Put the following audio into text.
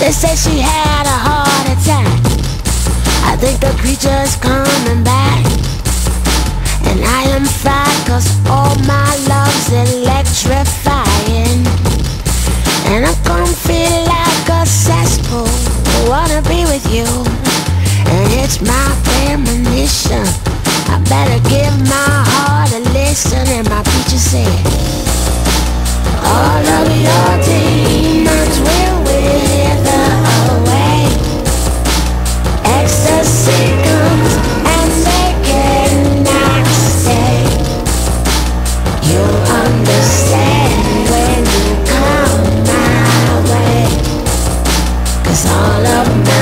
They say she had a heart attack. I think the creature's coming back. And I am fine, cause all my love's electrifying. And I'm gonna feel like a cesspool. I wanna be with you, and it's my premonition. I better give my heart a listen. And my preacher said, all of your demons will wither away. Ecstasy comes and they cannot stay. You'll understand when you come my way, cause all of my